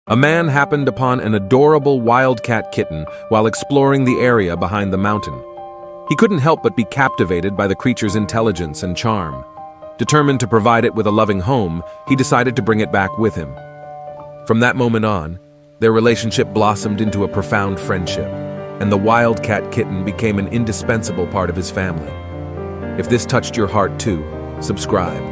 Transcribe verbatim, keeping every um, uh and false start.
A man happened upon an adorable wildcat kitten while exploring the area behind the mountain. He couldn't help but be captivated by the creature's intelligence and charm. Determined to provide it with a loving home, he decided to bring it back with him. From that moment on, their relationship blossomed into a profound friendship, and the wildcat kitten became an indispensable part of his family. If this touched your heart too, subscribe.